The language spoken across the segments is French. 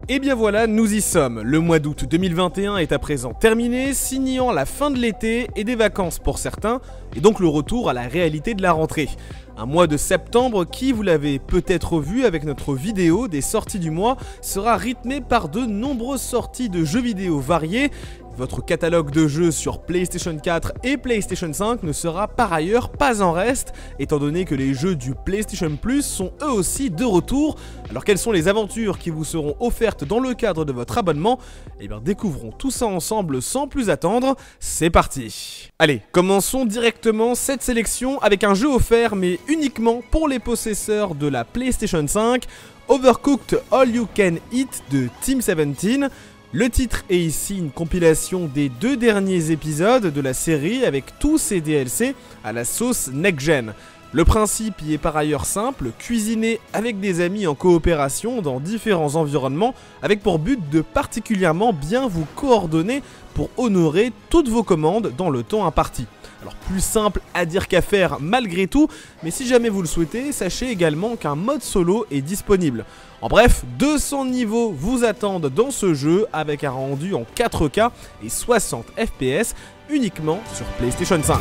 Et bien voilà, nous y sommes. Le mois d'août 2021 est à présent terminé, signant la fin de l'été et des vacances pour certains, et donc le retour à la réalité de la rentrée. Un mois de septembre qui, vous l'avez peut-être vu avec notre vidéo des sorties du mois, sera rythmé par de nombreuses sorties de jeux vidéo variés. Votre catalogue de jeux sur PlayStation 4 et PlayStation 5 ne sera par ailleurs pas en reste, étant donné que les jeux du PlayStation Plus sont eux aussi de retour. Alors quelles sont les aventures qui vous seront offertes dans le cadre de votre abonnement? Eh bien découvrons tout ça ensemble sans plus attendre, c'est parti. Allez, commençons directement cette sélection avec un jeu offert mais uniquement pour les possesseurs de la PlayStation 5, Overcooked All You Can Eat de Team 17. Le titre est ici une compilation des 2 derniers épisodes de la série avec tous ses DLC à la sauce next-gen. Le principe y est par ailleurs simple, cuisiner avec des amis en coopération dans différents environnements avec pour but de particulièrement bien vous coordonner pour honorer toutes vos commandes dans le temps imparti. Alors plus simple à dire qu'à faire malgré tout, mais si jamais vous le souhaitez, sachez également qu'un mode solo est disponible. En bref, 200 niveaux vous attendent dans ce jeu avec un rendu en 4K et 60 FPS uniquement sur PlayStation 5.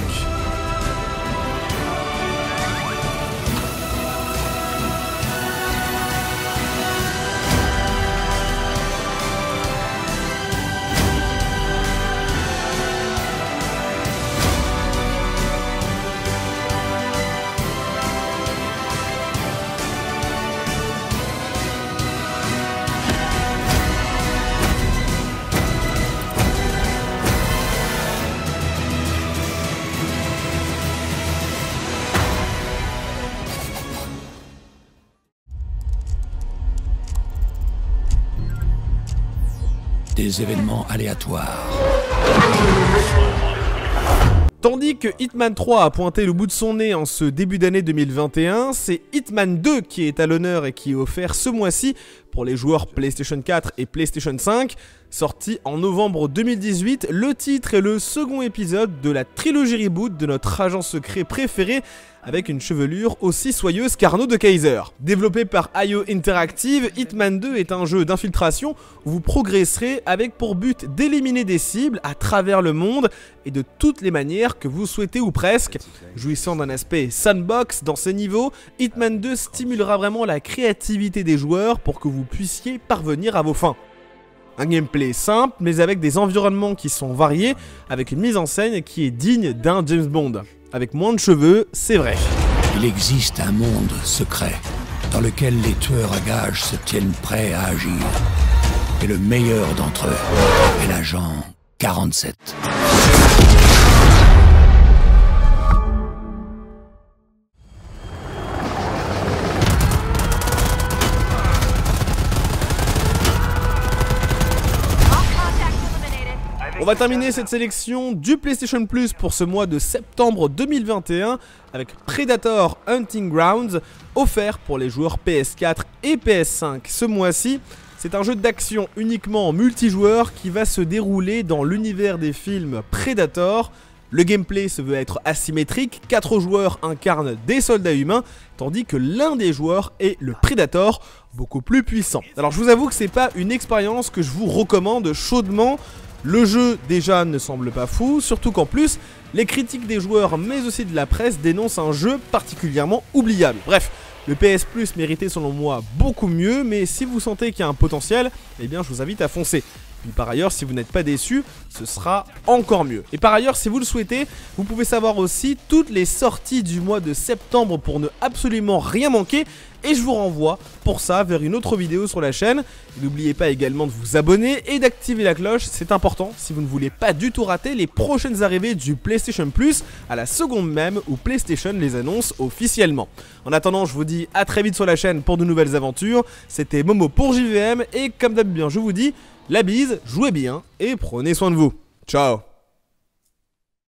Des événements aléatoires. Tandis que Hitman 3 a pointé le bout de son nez en ce début d'année 2021, c'est Hitman 2 qui est à l'honneur et qui est offert ce mois-ci pour les joueurs PlayStation 4 et PlayStation 5. Sorti en novembre 2018, le titre est le second épisode de la trilogie reboot de notre agent secret préféré avec une chevelure aussi soyeuse qu'Arnaud de Kaiser. Développé par IO Interactive, Hitman 2 est un jeu d'infiltration où vous progresserez avec pour but d'éliminer des cibles à travers le monde et de toutes les manières que vous souhaitez ou presque. Jouissant d'un aspect sandbox dans ces niveaux, Hitman 2 stimulera vraiment la créativité des joueurs pour que vous puissiez parvenir à vos fins. Un gameplay simple mais avec des environnements qui sont variés, avec une mise en scène qui est digne d'un James Bond. Avec moins de cheveux, c'est vrai. Il existe un monde secret dans lequel les tueurs à gages se tiennent prêts à agir. Et le meilleur d'entre eux est l'agent 47. On va terminer cette sélection du PlayStation Plus pour ce mois de septembre 2021 avec Predator Hunting Grounds, offert pour les joueurs PS4 et PS5 ce mois-ci. C'est un jeu d'action uniquement en multijoueur qui va se dérouler dans l'univers des films Predator. Le gameplay se veut être asymétrique, 4 joueurs incarnent des soldats humains, tandis que l'un des joueurs est le Predator, beaucoup plus puissant. Alors je vous avoue que c'est pas une expérience que je vous recommande chaudement. Le jeu déjà ne semble pas fou, surtout qu'en plus, les critiques des joueurs mais aussi de la presse dénoncent un jeu particulièrement oubliable. Bref, le PS Plus méritait selon moi beaucoup mieux, mais si vous sentez qu'il y a un potentiel, eh bien je vous invite à foncer. Puis par ailleurs, si vous n'êtes pas déçu, ce sera encore mieux. Et par ailleurs, si vous le souhaitez, vous pouvez savoir aussi toutes les sorties du mois de septembre pour ne absolument rien manquer. Et je vous renvoie pour ça vers une autre vidéo sur la chaîne. N'oubliez pas également de vous abonner et d'activer la cloche, c'est important si vous ne voulez pas du tout rater les prochaines arrivées du PlayStation Plus à la seconde même où PlayStation les annonce officiellement. En attendant, je vous dis à très vite sur la chaîne pour de nouvelles aventures. C'était Momo pour JVM et comme d'habitude, je vous dis la bise, jouez bien et prenez soin de vous. Ciao.